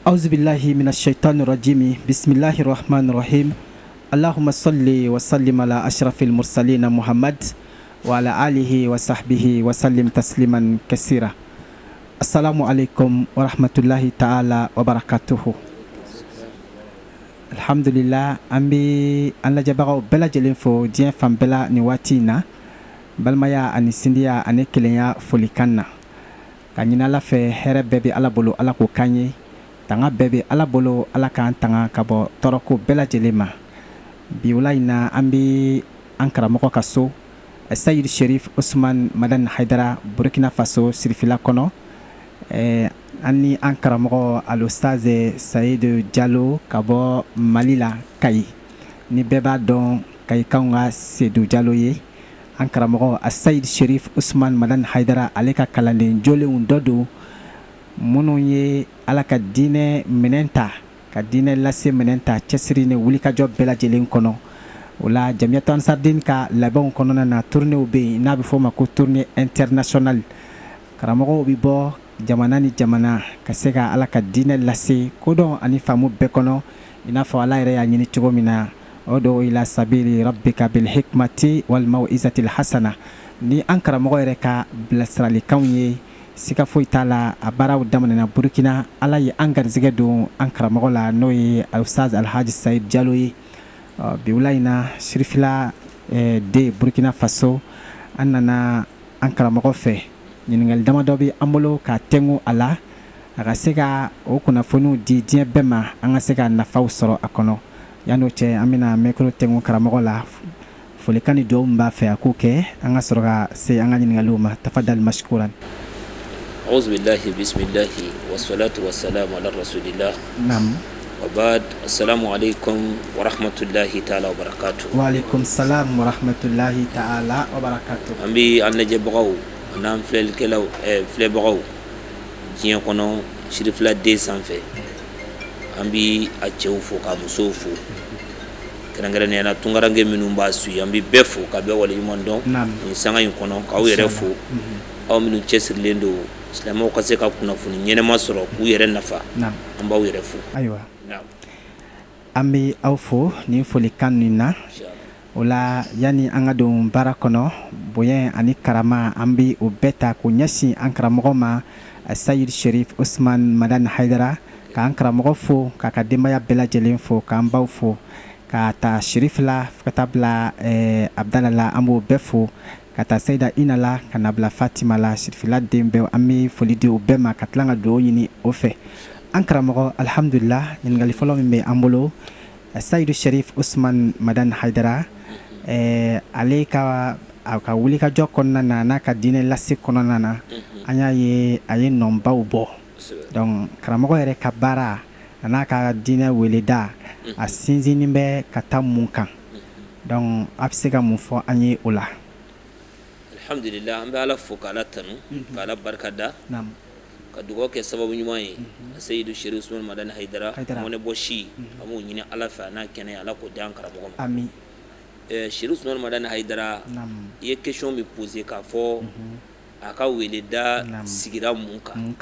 أعوذ بالله من الشيطان الرجيم بسم الله الرحمن الرحيم اللهم صل وسلم على أشرف المرسلين محمد وعلى آله وصحبه وسلم تسليما كثيرا. السلام عليكم ورحمة الله تعالى وبركاته. الحمد لله أمبي أن لجبعو بلا جلنفو دين فان بلا نواتينا balmaya ani sindiya ani kelenya folikanna kanyina la fe here bebe ala bolo ala ko kanye tanga bebe ala bolo ala kan tanga kabo toroko bela jelema biulaina ambi ankara moko kaso Sayyid Sherif Usman Madan Haidara Burkina Faso sirfila kono ani ankara moko alostaze Saïd Diallo kabo Malila Kay ni beba don kay kaunga Seydou Diallo ye ankara moko Sayyid Sherif Usman Madan Haidara aleka kalanden jole undodo munu ye ala ka diinɛ minɛnta ka diinɛ lase minɛnta cɛsiri ni wulikajɔ bɛɛ lajɛlen kɔnɔ o la jamiyatu ansardin ka labɛnw kɔnɔna na tournéw bɛ yen n'a bɛ fɔ o ma ko tournée internationale karamɔgɔw bɛ bɔ jamana ni jamana ka se ka ala ka diinɛ lase kodɔn ani faamu bɛɛ kɔnɔ i n'a fɔ ala yɛrɛ y'a ɲini cogo min na o do ila sabili rabbika bil hikmati wal mau'izatil hasana ni an karamɔgɔ yɛrɛ ka bilasiralikanw ye sika foyi t'a la a baaraw daminɛna Burkina ala ye an garizɛgɛ don an karamɔgɔ la n'o ye Ustaz Alhaji Saïd Diallo ye bi wula in na sirifila de Burkina Faso an nana an karamɔgɔ fɛ ɲininkali damadɔ bɛ an bolo ka tɛngu a la a ka se ka o kunnafoniw di diɲɛ bɛɛ ma an ka se ka nafaw sɔrɔ a kɔnɔ yan'o cɛ an bɛna mɛkoro tɛngu karamɔgɔ la folikan ni dugawu min b'a fɛ a k'o kɛ an ka sɔrɔ ka se an ka ɲininkaliw ma tafadali mashkuran. أعوذ بالله بسم الله والصلاة والسلام على رسول الله نعم وبعد السلام عليكم ورحمة الله تعالى وبركاته. وعليكم السلام ورحمة الله تعالى وبركاته. أمبي أن نجبعو نام فلل كلاو فلل بعو جيان كنو شريف لا دي سانفه أمبي أتشوفو كامسوفو كنغراني أنا تونغرانجي منو باسوي أمبي بفو كابي ولي يماندون نسانغا يكونو كاو يرفو أو منو تشسر لندو Islamo ka se ka kunnafoni ɲɛnɛma sɔrɔ k'u yɛrɛ nafa an b'aw yɛrɛ fo. Ayiwa an bɛ aw fo ni folikan ninnu na o la yanni an ka don baara kɔnɔ bonya ani karama an bɛ o bɛɛ ta k'o ɲɛsin an karamɔgɔ ma Sayyid Sherif Usman Madan Haidara k'an karamɔgɔ fo k'a ka denbaya bɛɛ lajɛlen fo k'an baw fo ka taa Sherif la fo ka taa bila Abdala la an b'o bɛɛ fo kata Seyda Ina la kana bila Fatima la sirfila den bɛɛ an bɛ foli di o bɛɛ ma ka tila ka dugawu ɲini o fɛ an karamɔgɔ alhamdulillah ɲininkali fɔlɔ min bɛ an bolo Sayyid Sherif Usman Madan Haidara ale ka a ka wulikajɔ kɔnɔna na n'a ka diinɛ lase kɔnɔna na an y'a ye a ye nɔnbaw bɔ donc karamɔgɔ yɛrɛ ka baara a n'a ka diinɛ weleda a sinsinni bɛ ka taa mun kan donc a bɛ se ka mun fɔ an ye o la. Alhamdulillah an bɛ ala fo k'ala tanu k'ala barikada ka dugawu kɛ sababu ɲuman ye Sayyid Sherif Usman Madan Haidara mɔnɛ bɔ si an b'o ɲini ala fɛ a n'a kɛnɛ ala k'o di an karamɔgɔ ma. Amin. Sherif Usman Madan Haidara i ye question min posé k'a fɔ a ka weleda sigira mun kan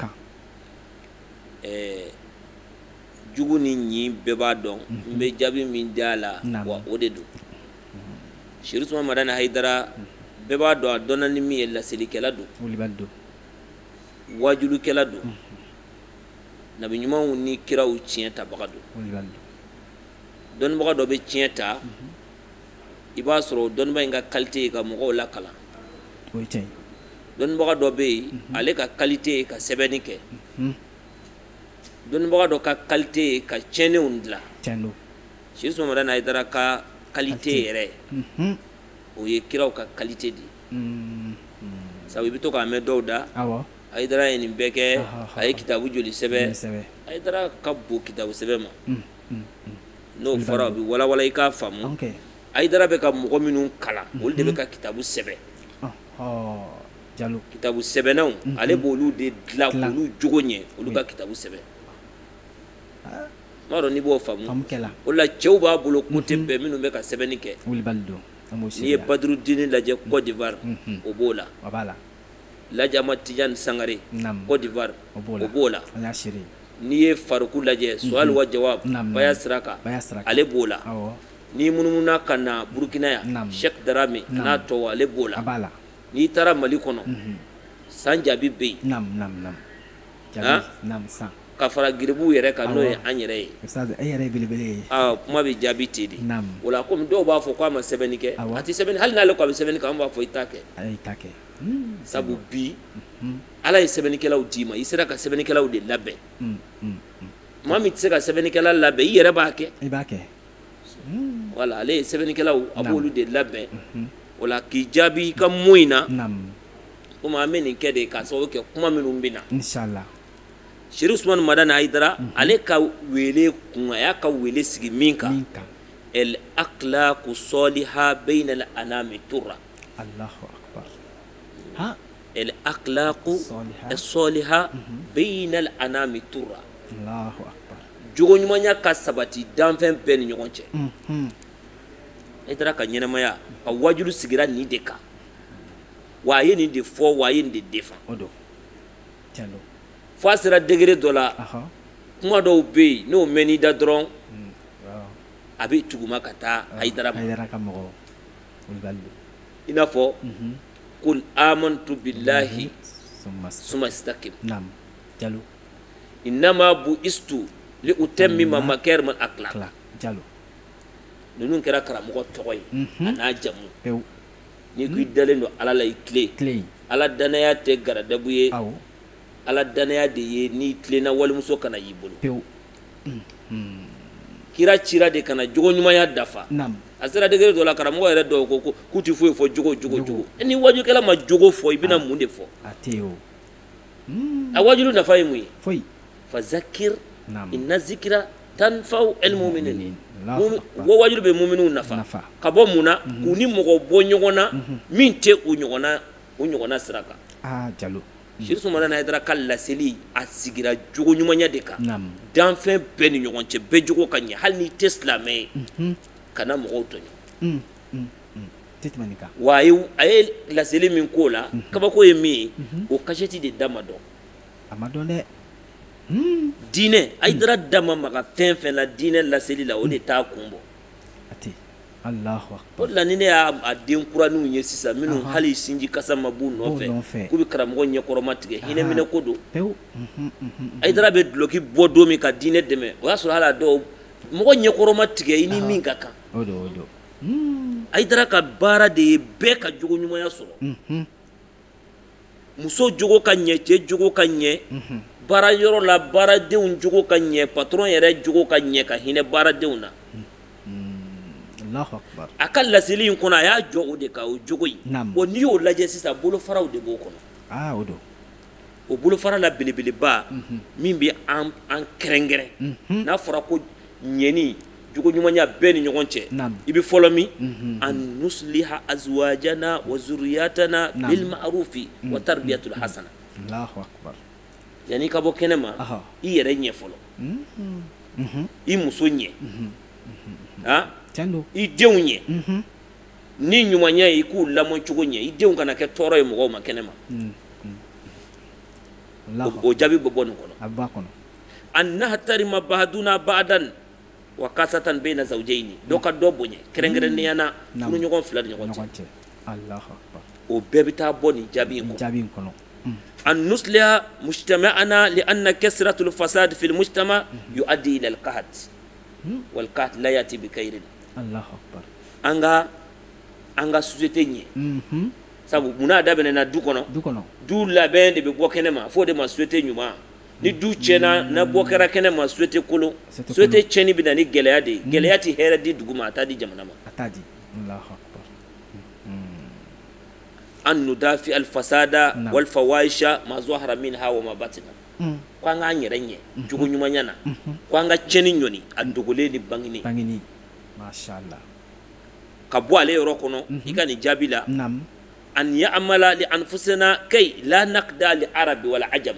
jugu ni ɲi bɛɛ b'a dɔn n bɛ jaabi min d'a la wa o de don Sherif Usman Madan Haidara bɛɛ b'a dɔn a dɔnna ni min ye laselikɛla don wajulukɛla don nabi ɲumanw ni kiraw tiɲɛ tabaga don dɔnnibaga dɔ bɛ tiɲɛ ta i b'a sɔrɔ dɔnnibaga in ka qualité ye ka mɔgɔw lakalan dɔnnibaga dɔ bɛ yen ale ka qualité ye ka sɛbɛnni kɛ dɔnnibaga dɔ ka qualité ye ka tiɲɛniw dilan Sherif Usman Madan Haidara ka qualité yɛrɛ o ye kiraw ka qualité de sabu i bɛ to k'a mɛn dɔw da Haidara ye nin bɛɛ kɛ a ye kitabu joli sɛbɛ Haidara ka bon kitabu sɛbɛ ma n'o fɔra o bɛ walawala i k'a faamu Haidara bɛ ka mɔgɔ minnu kalan olu de bɛ ka kitabu sɛbɛ kitabu sɛbɛnnaw ale b'olu de dilan k'olu jogo ɲɛ olu ka kitabu sɛbɛ m'a dɔn n'i b'o faamu o la cɛw b'a bolo côté bɛɛ minnu bɛ ka sɛbɛnni kɛ n'i ye Badrudini lajɛ Côte d'Ivoire o b'o la lajɛ Amadu Tijani Sangare Côte d'Ivoire o b'o la n'i ye fariku lajɛ sual wa jawab baya siraka ale b'o la n'i munumuna ka na Burukina yan Sheikh Darame n'a tɔw ale b'o la n'i taara Mali kɔnɔ san jaabi bɛ yen ka fara giribuw yɛrɛ kan n'o ye an yɛrɛ ye kuma bɛ jaabi ten de o la komi dɔw b'a fɔ k'a ma sɛbɛnni kɛ a tɛ sɛbɛnni hali n'ale ko a bɛ sɛbɛnni kɛ an b'a fɔ i t'a kɛ sabu bi Ala ye sɛbɛnnikɛlaw d'i ma i sera ka sɛbɛnnikɛlaw de labɛn maa min tɛ se ka sɛbɛnnikɛla labɛn i yɛrɛ b'a kɛ wala ale ye sɛbɛnnikɛlaw a b'olu de labɛn o la k'i jaabi i ka mot in na komi an bɛ nin kɛ de k'a sababu kɛ kuma minnu bɛ na Seri Usmani Madani Hayidara ale ka wele kun a y'a ka wele sigi min kan el akhlaqu soliha bayna al anami turra Allahu akbar el akhlaqu soliha bayna al anami turra Allahu akbar jogo ɲumanya ka sabati danfɛn bɛɛ ni ɲɔgɔn cɛ Hayidara ka ɲɛnamaya a wajulu sigira nin de kan wa a ye nin de fɔ wa a ye nin de defan fo a sera degré dɔ la kuma dɔw bɛ yen n'o mɛn'i da dɔrɔn a bɛ tuguma ka taa Hayidara ma i n'a fɔ kul amantu billahi summa istaqim innama bu'istu li utammima makarim al akhlaq ninnu kɛra karamɔgɔ tɔgɔ ye a n'a jamu n'i ko i dalen don Ala la i tile Ala danaya tɛ garadabu ye Ala danaya de ye n'i tilenna walimuso kana y'i bolo kira cira de kana jogo ɲumanya dafa a sera degré dɔ la karamɔgɔ yɛrɛ dɔw ko k'u tɛ foyi fɔ jogo ni wajukɛla ma jogo fɔ i bɛna mun de fɔ a wajulu nafa ye mun ye fa zakir inna zikra tanfa'u al-mu'minin wajulu bɛ mu'minu nafa ka bɔ mun na k'u ni mɔgɔ bɔ ɲɔgɔn na min tɛ o ɲɔgɔnna sira kan Seri Usmani Madani Hayidara ka laseli a sigira jogo ɲumanya de kan danfɛn bɛɛ ni ɲɔgɔn cɛ bɛɛ jogo ka ɲɛ hali n'i tɛ silamɛ ye kana mɔgɔw tɔɲɔ wa a ye laseli min k'o la kabako ye min ye o kasɛti de da ma dɔn diinɛ Hayidara da ma maga fɛn fɛn la diinɛ laseli la o de t'a kun bɔ o de la ni ne y'a den kuraninw ye sisan minnu hali sinji kasa ma b'u nɔfɛ k'u bɛ karamɔgɔ ɲɛkɔrɔma tigɛ hinɛ minɛ ko don Hayidara bɛ duloki bɔ don min ka diinɛ dɛmɛ o y'a sɔrɔ hali a dɔw mɔgɔ ɲɛkɔrɔma tigɛ i ni min ka kan Hayidara ka baara de ye bɛɛ ka jogo ɲumanya sɔrɔ muso jogo ka ɲɛ cɛ jogo ka ɲɛ baara yɔrɔ la baaradenw jogo ka ɲɛ patron yɛrɛ jogo ka ɲɛ ka hinɛ baaradenw na a ka laseli in kɔnɔ a y'a jɔ o de kan o jogo in bon n'i y'o lajɛ sisan bolofaraw de b'o kɔnɔ o bolofara la belebeleba min bɛ an kɛrɛnkɛrɛn n'a fɔra ko ɲɛni jogo ɲumanya bɛɛ ni ɲɔgɔn cɛ i bɛ fɔlɔ min an nusliha azwajana wa zurriyatana bil ma'rufi wa tarbiyatul hasana yanni ka bɔ kɛnɛ ma i yɛrɛ ɲɛ fɔlɔ i muso ɲɛ i denw ɲɛ ni ɲumanya ye i k'u lamɔ cogo ɲɛ i denw kana kɛ tɔɔrɔ ye mɔgɔw ma kɛnɛ ma o jaabi bɛ bɔ nin kɔnɔ an nahtarima ba'duna ba'dan wa kasatan bayna zawjayni dɔ ka dɔ bonya kɛrɛnkɛrɛnnenya na furuɲɔgɔn fila ni ɲɔgɔn cɛ o bɛɛ bɛ taa bɔ nin jaabi in kɔnɔ an nusliha mujtama'ana li anna kasratul fasad fil mujtama yu'addi ila al-qahat wal qahat la yati bi khairin an ka société ɲɛ sabu munna a daminɛna du kɔnɔ du labɛn de bɛ bɔ kɛnɛ ma fo de ma société ɲuman ni du tiɲɛna na bɔ kɛra kɛnɛ ma société kolon société tiɲɛni bɛ na ni gɛlɛya de ye gɛlɛya tɛ hɛrɛ di dugu ma a t'a di jamana ma an nudafi al-fasada wal fawahisha ma zahara minha wa ma batina ko an k'an yɛrɛ ɲɛ jogo ɲumanya na ko an ka tiɲɛni ɲɔni a dogolen ni bangini ka bɔ ale yɔrɔ kɔnɔ i ka nin jaabi la an ya'mala li anfusina kay la naqda li arabi wala ajam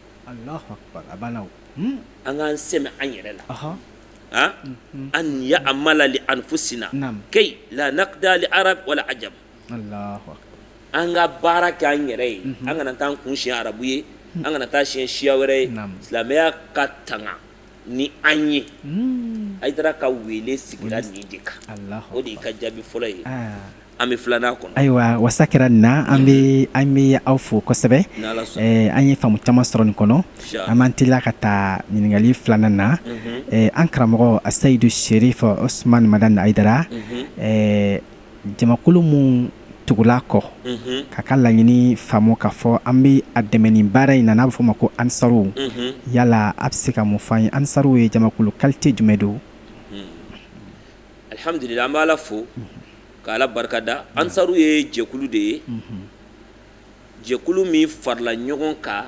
an k'an sɛmɛ an yɛrɛ la an ya'mala li anfusina kay la naqda li arabi wala ajam an ka baara kɛ an yɛrɛ ye an kana taa an kun siɲɛ arabu ye an kana taa siɲɛ siya wɛrɛ ye silamɛya ka tanga ni an ye Haidara ka wele sigira nin de kan o de ka jaabi fɔlɔ ye an bɛ filanan kɔnɔ ayiwa wasa kɛra nin na an bɛ aw fo kosɛbɛ an ye faamu caman sɔrɔ nin kɔnɔ an b'an teliya ka taa ɲininkali filanan na an karamɔgɔ Seyidu Sherif Usman Madani Haidara jamakulu mun tugula kɔ ka ka laɲini faamu k'a fɔ an bɛ a dɛmɛ nin baara in na n'a bɛ fɔ o ma ko ansaru yala a bɛ se ka mun fɔ an ye ansaru ye jamakulu qualité jumɛn don alhamdulillah an b'a la fo k'ala barikada ansaru ye jɛkulu de ye jɛkulu min farala ɲɔgɔn kan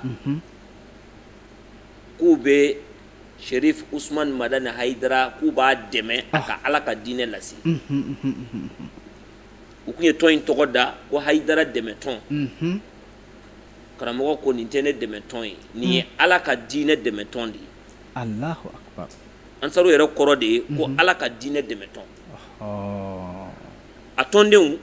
k'u bɛ Sherif Usman Madani Haidara k'u b'a dɛmɛ a ka ala ka diinɛ lase u kun ye tɔn in tɔgɔ da ko Haidara dɛmɛtɔn karamɔgɔ ko nin tɛ ne dɛmɛtɔn ye nin ye ala ka diinɛ dɛmɛtɔn de ye Allahu akbar ansaru yɛrɛ kɔrɔ de ye ko ala ka diinɛ dɛmɛtɔn a tɔndenw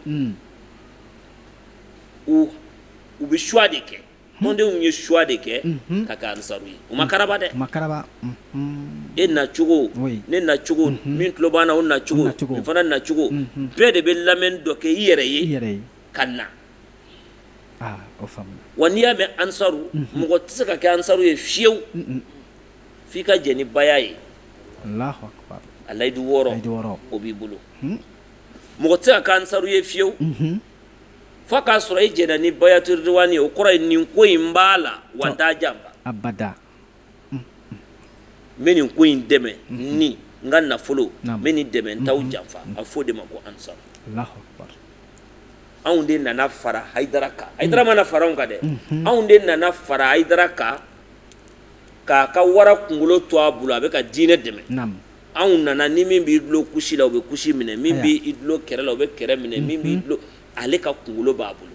u bɛ choix de kɛ tɔndenw ye choix de kɛ ka kɛ ansaru ye u ma karaba dɛ e nacogo ne nacogo min tulo b'an na o nacogo nin fana nacogo bɛɛ de bɛ lamɛnni dɔ kɛ i yɛrɛ ye ka na wa n'i y'a mɛn ansaru mɔgɔ tɛ se ka kɛ ansaru ye fiyewu f'i ka jɛ ni baya ye a layidu 6 o b'i bolo mɔgɔ tɛ se ka kɛ ansaru ye fiyewu fo k'a sɔrɔ i jɛna ni bayatul ridwani ye o kɔrɔ ye nin ko in b'a la wa n t'a janfa abada n bɛ nin ko in dɛmɛ ni n ka nafolo n bɛ nin dɛmɛ n t'aw janfa a fɔ de ma ko ansaru anw de nana fara Haidara kan Haidara mana fara anw kan dɛ anw de nana fara Haidara kan k'a ka wara kunkolo to a bolo a bɛ ka diinɛ dɛmɛ anw nana ni min b'i dulo kusi la o bɛ kusi minɛ min b'i dulo kɛrɛ la o bɛ kɛrɛ minɛ min b'i dulo ale ka kunkolo b'a bolo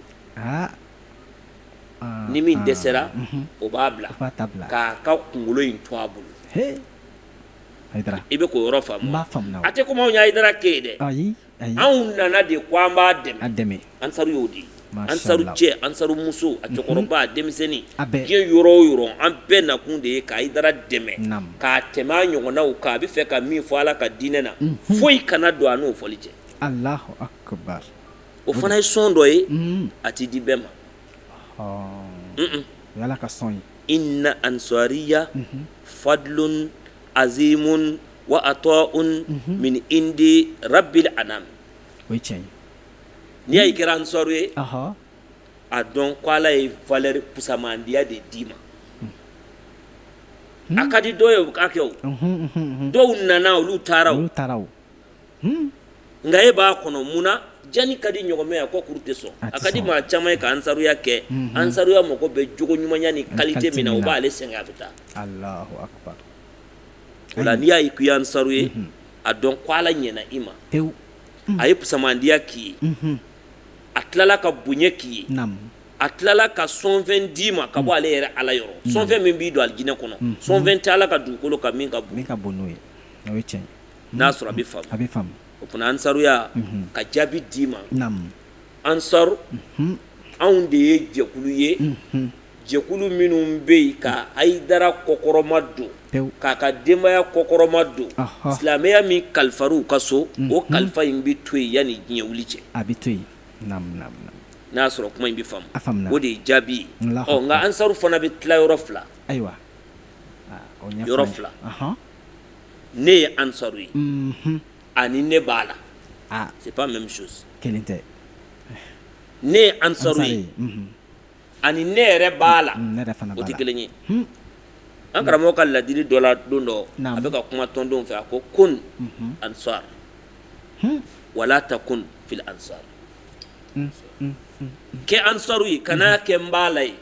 ni min dɛsɛra o b'a bila k'a ka kunkolo in to a bolo i bɛ k'o yɔrɔ faamu a tɛ komi anw ye Haidara kɛ ye dɛ anw nana de ko an b'a dɛmɛ ansaru y'o de ye ansaru cɛ ansaru muso a cɛkɔrɔba a denmisɛnnin diɲɛ yɔrɔ o yɔrɔ an bɛɛ nakun de ye ka Haidara dɛmɛ k'a tɛmɛ a ɲɔgɔnnaw kan a bɛ fɛ ka min fɔ ala ka diinɛ na foyi kana don a n'o fɔli cɛ Allahu akbar o fana ye sɔn dɔ ye a ti di bɛɛ ma ala ka sɔn ye inna ansariya fadlun azimun wa ata'un min indi rabbil anam o ye tiɲɛ ye n'i y'a ye kɛra ansaru ye a dɔn ko ala ye valeur pusamandiya de d'i ma a ka di dɔw ye o k'a kɛ o dɔw nana olu taara o nka e b'a kɔnɔ mun na jani ka di ɲɔgɔnmɛ a ko kuru tɛ sɔn a ka di maa caman ye ka ansaruya kɛ ansaruya mɔgɔ bɛ jogo ɲumanya ni qualité min na o b'ale sɛgɛn a bɛ taa Allahu akbar o la n'i y'a ye k'i ye ansaru ye a dɔn ko ala ɲɛna i ma a ye pusamandiya k'i ye a tilala ka bonya k'i ye a tilala ka sɔnfɛn d'i ma ka bɔ ale yɛrɛ ala yɔrɔ sɔnfɛn min b'i don alijinɛ kɔnɔ sɔnfɛn tɛ ala ka dugukolo kan min ka bon n'o ye o ye tiɲɛ n'a sɔrɔ a bɛ faamu o fana ansaruya ka jaabi d'i ma ansaru anw de ye jɛkulu ye jɛkulu minnu bɛ yen ka Haidara kɔkɔrɔma don k'a ka denbaya kɔkɔrɔma don silamɛya min kalifar'u ka so o kalifa in bɛ to yen yanni diɲɛ wuli cɛ a bɛ to yen n'a sɔrɔ kuma in bɛ faamu o de ye jaabi ye nka ansaru fana bɛ tila yɔrɔ fila ne ye ansaru ye ani ne b'a la c'est pas même chose kelen tɛ ne ye ansaru ye ani ne yɛrɛ b'a la o tɛ kelen ye an karamɔgɔ ka ladili dɔ la don dɔ a bɛ ka kuma tɔndenw fɛ a ko kun ansar wala takun fil ansar kɛ ansaru ye kana kɛ n b'a la ye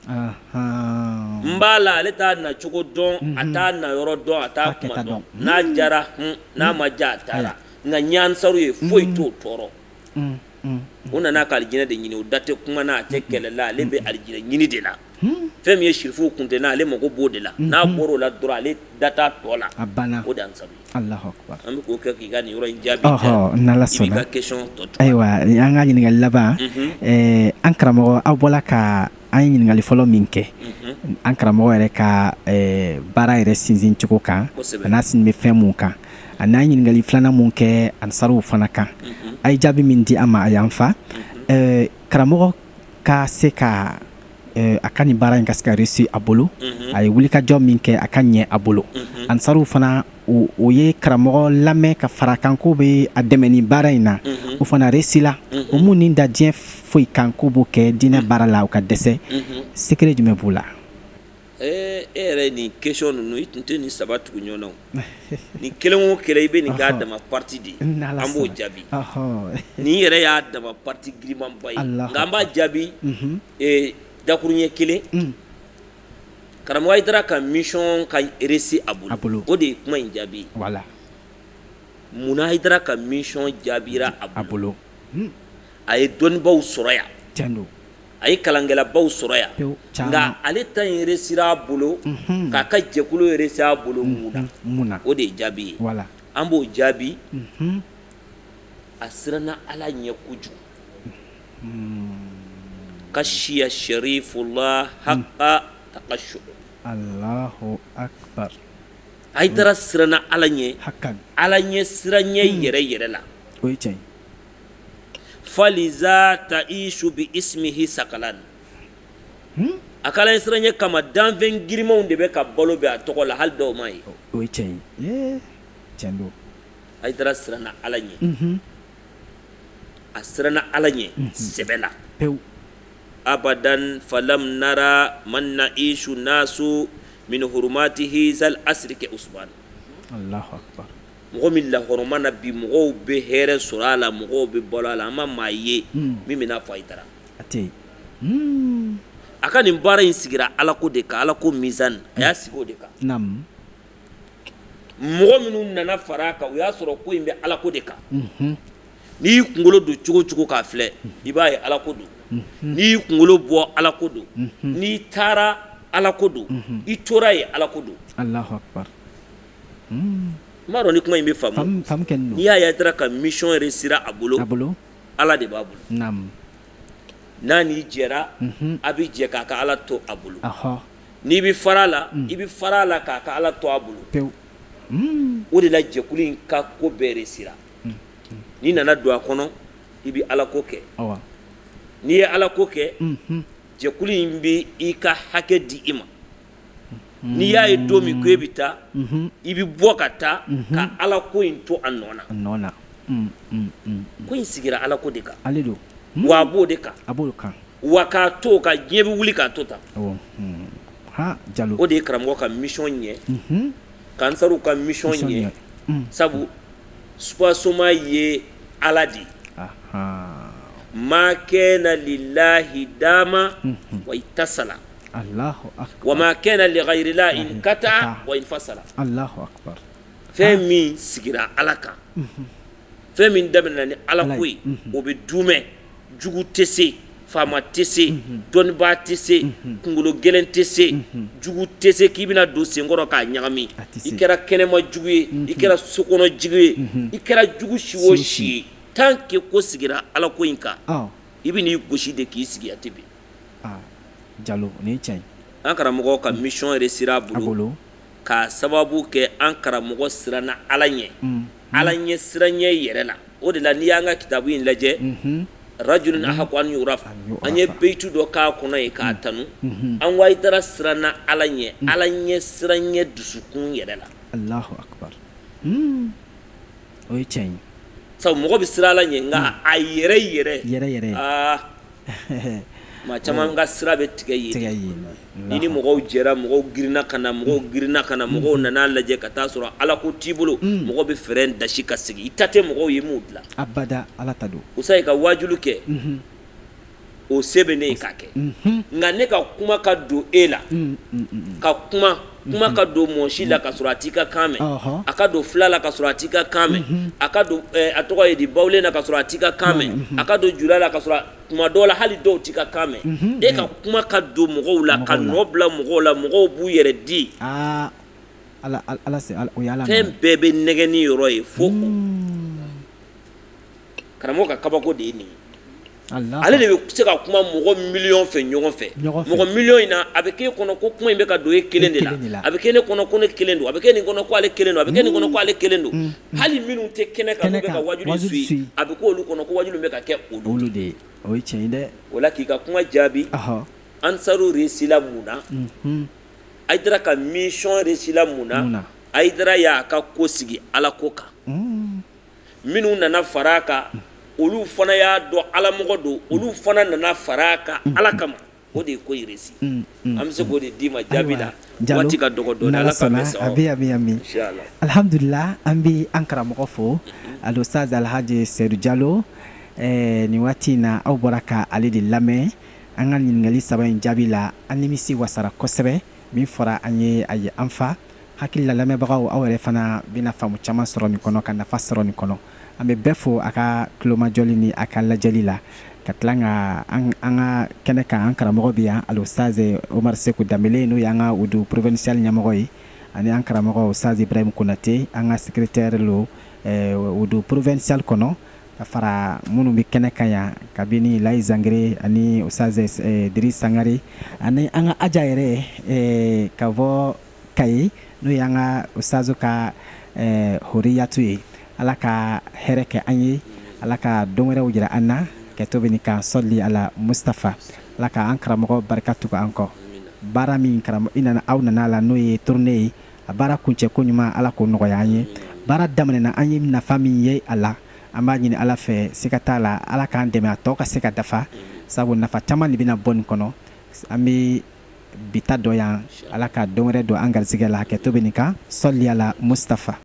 n b'a la ale t'a na cogo dɔn a t'a na yɔrɔ dɔn a t'a kuma dɔn n'a jara n'a ma ja a taara nka n ye ansaru ye foyi t'o tɔɔrɔ o nana ka alijinɛ de ɲini o da tɛ kuma na a tɛ kɛlɛ la ale bɛ alijinɛ ɲini de la fɛn min ye sirifuw kuntɛ na ale mago b'o de la n'a bɔra o la dɔrɔn ale da t'a tɔ la o de ye ansaru ye Allahu akbar an bɛ k'o kɛ k'i ka nin yɔrɔ in jaabi n'Ala sɔnna i b'i ka question tɔ to ayiwa an ka ɲininkali laban an karamɔgɔ aw bɔla ka an ye ɲininkali fɔlɔ min kɛ an karamɔgɔ yɛrɛ ka baara yɛrɛ sinsin cogo kan a n'a sin bɛ fɛn mun kan a n'a ɲininkali filanan mun kɛ ansaruw fana kan a ye jaabi min di an ma a y'an fa karamɔgɔ ka se ka a ka nin baara in ka se ka réussir a bolo a ye wulikajɔ min kɛ a ka ɲɛ a bolo ansaruw fana o ye karamɔgɔ lamɛn ka fara kan ko bɛ a dɛmɛ ni baara in na o fana réussir la o mun ni da diɲɛ foyi kan ko b'o kɛ diinɛ baara la o ka dɛsɛ secret jumɛn b'o la e yɛrɛ nin question ninnu i tun tɛ nin saba tugu ɲɔgɔn na nin kelen o kelen i bɛ nin k'a dama parti de an b'o jaabi nin yɛrɛ y'a dama parti girimanba ye nka an b'a jaabi dakuruɲɛ kelen karamɔgɔ Hayidara ka mission ka réussir a bolo o de ye kuma in jaabi munna Hayidara ka mission jaabira a bolo a ye dɔnnibaw sɔrɔ yan a ye kalankɛlabaw sɔrɔ yan nka ale ta in réussir a bolo k'a ka jɛkulu réussir a bolo munna o de ye jaabi ye an b'o jaabi a siranna Ala ɲɛ kojugu kashiya sharifullah haqqa taqashshu Allahu akbar Hayidara siranna Ala ɲɛ Ala ɲɛ siranɲɛ yɛrɛ yɛrɛ la o ye tiɲɛ faliza ta'ishu bi ismihi sakalan a kala siranɲɛ kama danfɛn girimanw de bɛ ka balo bɛ a tɔgɔ la hali dɔw ma ye o ye tiɲɛ ye tiɲɛ don Hayidara siranna Ala ɲɛ a siranna Ala ɲɛ sɛbɛ la pewu abadan falam nara man na'ishu nasu min hurumatihi zal asri ke usman Allahu akbar mɔgɔ min lahɔrɔma na bi mɔgɔw bɛ hɛrɛ sɔrɔ a la mɔgɔw bɛ balo a la an ma maa ye min bɛna fɔ Hayidara a ka nin baara in sigira Ala ko de kan Ala ko mizan a y'a sigi o de kan mɔgɔ minnu nana fara a kan o y'a sɔrɔ ko in bɛ Ala ko de kan n'i y'i kunkolo don cogo o cogo k'a filɛ i b'a ye Ala ko don n'i y'i kunkolo bɔ Ala ko don n'i taara Ala ko don i tora ye Ala ko don Allahu akbar m'a dɔn ni kuma in bɛ faamu n'i y'a ye Hayidara ka mission réussir a bolo Ala de b'a bolo n'a n'i jɛra a bɛ jɛ k'a ka Ala to a bolo n'i bɛ fara a la i bɛ fara a la k'a ka Ala to a bolo o de la jɛkulu in ka ko bɛɛ réussir n'i nana don a kɔnɔ i bɛ Ala ko kɛ n'i ye Ala ko kɛ jɛkulu in bɛ i ka hakɛ di i ma n'i y'a ye don min ko e bɛ taa i bɛ bɔ ka taa ka Ala ko in to a nɔ na ko in sigira Ala ko de kan wa a b'o de kan wa k'a to ka diɲɛ bɛ wuli k'a to tan o de ye karamɔgɔ ka mission ɲɛ ka ansaruw ka mission ɲɛ sabu supasoma ye Ala de ma kana lillahi dama wa itasala wa ma kana li ghayrillah in kata wa in fasala fɛn min sigira Ala kan fɛn min daminɛna ni Ala ko ye o bɛ dumɛ jugu tɛ se faama tɛ se dɔnnibaa tɛ se kunkolo gɛlɛn tɛ se jugu tɛ se k'i bɛna don senkɔrɔ k'a ɲagami i kɛra kɛnɛma jugu ye i kɛra sokɔnɔ jugu ye i kɛra jugu si o si ye tant que ko sigira Ala ko in kan i bɛ n'i gosi de k'i sigi a tɛ bin Jalo ni tiɲɛ an karamɔgɔ ka mission réussir a bolo k'a sababu kɛ an karamɔgɔ siranna Ala ɲɛ Ala ɲɛ siranɲɛ yɛrɛ la o de la n'i y'an ka kitabu in lajɛ rajulun ahaqqu an yuraf an ye beyitu dɔ k'a kɔnɔ ye k'a tanu an wa Hayidara siranna Ala ɲɛ Ala ɲɛ siranɲɛ dusukun yɛrɛ la Allahu akbar o ye tiɲɛ ye sabu mɔgɔ bɛ siran Ala ɲɛ nka a yɛrɛ maa caman ka sira bɛ tigɛ yen ni mɔgɔw jɛra mɔgɔw girinna ka na mɔgɔw nana lajɛ ka taa sɔrɔ Ala ko t'i bolo mɔgɔ bɛ fɛrɛn dasi ka sigi i ta tɛ mɔgɔw ye m'o dilan abada Ala ta don usa i ka wajulu kɛ o se bɛ ne ye k'a kɛ nka ne ka kuma ka don e la ka kuma ka don mɔgɔ si la ka sɔrɔ a t'i ka kan mɛn a ka don fila la ka sɔrɔ a t'i ka kan mɛn a ka don a tɔgɔ ye di bawulen na ka sɔrɔ a t'i ka kan mɛn a ka don jula la ka sɔrɔ kuma dɔw la hali dɔw t'i ka kan mɛn e ka kuma ka don mɔgɔw la ka nɔ bila mɔgɔw la mɔgɔw b'u yɛrɛ di fɛn bɛɛ bɛ nɛgɛni yɔrɔ ye fo karamɔgɔ ka kabako de ye nin ye ale de bɛ se ka kuma mɔgɔ million fɛ ɲɔgɔn fɛ mɔgɔ million in na a bɛ k'e kɔnɔ ko kuma in bɛ ka don e kelen de la a bɛ kɛ ne kɔnɔ ko ne kelen don a bɛ kɛ nin kɔnɔ ko ale kelen don a bɛ kɛ nin kɔnɔ ko ale kelen don hali minnu tɛ kɛnɛ kan n'u bɛ ka wajulu suit a bɛ k'olu kɔnɔ ko wajulu bɛ ka kɛ olu de ye o ye tiɲɛ ye dɛ o la k'i ka kuma jaabi Ansaru réussira mun na Haidara ka mission réussira mun na Haidara y'a ka ko sigi Ala ko kan minnu nana fara kan olu fana y'a dɔn Ala mɔgɔ don olu fana nana fara kan Ala kama o de ye ko réussi an bɛ se k'o de d'i ma jaabi la waati ka dɔgɔ dɔɔnin Ala ka bɛn sa ami alhamdulillah an bɛ an karamɔgɔ fo Al-Ustaz Alhaji Seydou Diallo ni waati in na aw bɔra ka ale de lamɛn an ka ɲininkali saba in jaabi la an nimisi wasara kosɛbɛ min fɔra an ye a ye an fa hakili la lamɛnbagaw aw yɛrɛ fana bɛna faamu caman sɔrɔ nin kɔnɔ ka nafa sɔrɔ nin kɔnɔ an bɛ bɛɛ fo a ka kulomajɔli ni a ka lajɛli la ka tila ka an ka kɛnɛ kan an karamɔgɔ bɛ yan Al-Ustaz Omar Seku Danbele n'o y'an ka Udu provincial ɲɛmɔgɔ ye ani an karamɔgɔ Ustaz Ibrahim Konate an ka secrétaire lo Udu provincial kɔnɔ ka fara minnu bɛ kɛnɛ kan yan kabini Layi Zangere ani Ustaz Diri Sangare ani an ka aja yɛrɛ ka bɔ Kayi n'o y'an ka Ustaz ka Horiyatu ye Ala ka hɛrɛ kɛ an ye Ala ka don wɛrɛw jira an na ka to bɛ ka sɔli ala Mustafa Ala ka an karamɔgɔ barika tugu an kɔ baara min aw nana la n'o ye tournée ye a baara kuncɛ ko ɲuman Ala k'o nɔgɔya an ye baara daminɛna an ye nafa min ye a la an b'a ɲini Ala fɛ siga t'a la Ala k'an dɛmɛ a tɔ ka se ka dafa sabu nafa caman de bɛna bɔ nin kɔnɔ an bɛ bita dɔ yan Ala ka don wɛrɛ don an garisɛgɛ la ka to bɛ kan sɔli ala Mustafa